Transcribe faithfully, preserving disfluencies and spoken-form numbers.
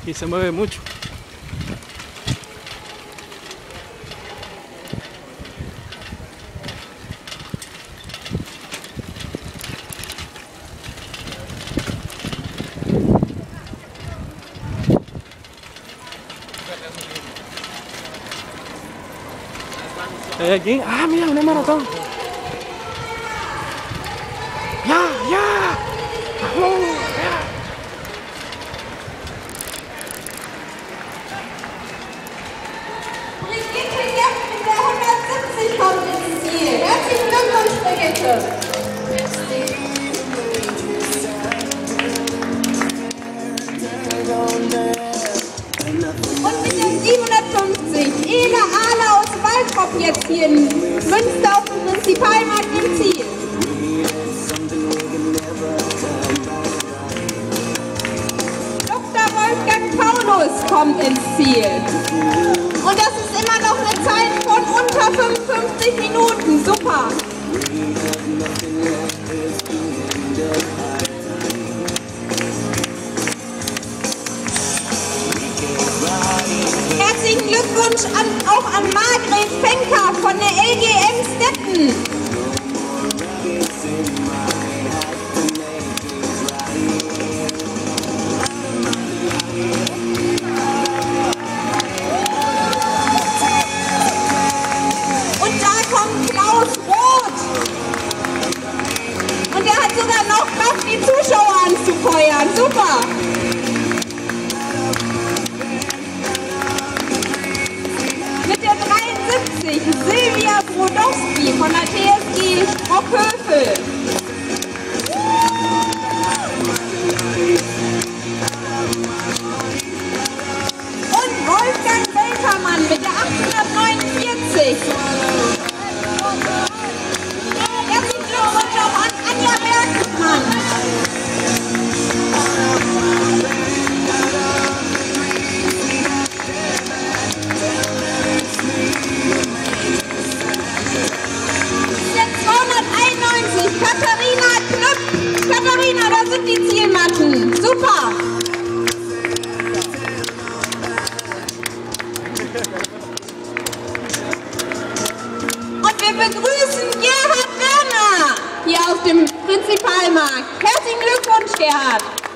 y se mueve mucho. ¿Hay aquí? Ah, mira, una maratón. ¡Ya, ya! ¡Oh, ya! Brigitte der hundertsiebzig kommt ins Ziel. Herzlichen Glückwunsch, Brigitte! Und mit der siebenhundertfünfzig, Ela Ahler aus Waldrop jetzt hier in Münster auf dem Prinzipalmarkt im Ziel. Doktor Wolfgang Paulus kommt ins Ziel. Und das ist immer noch eine Zeit von unter fünfundfünfzig Minuten. Super. Herzlichen Glückwunsch an, auch an Margret Fenker von der L G M Stetten. Und da kommt Klaus Roth. Und er hat sogar noch Kraft, die Zuschauer anzufeuern. Super. Silvia Brodowski von der T S G Sprockhövel. Und Wolfgang Weltermann mit der achthundertneunundvierzig. Herzlichen Glückwunsch auch an Anja Bergmann. Katharina Knüpp. Katharina, da sind die Zielmatten. Super. Und wir begrüßen Gerhard Werner hier auf dem Prinzipalmarkt. Herzlichen Glückwunsch, Gerhard.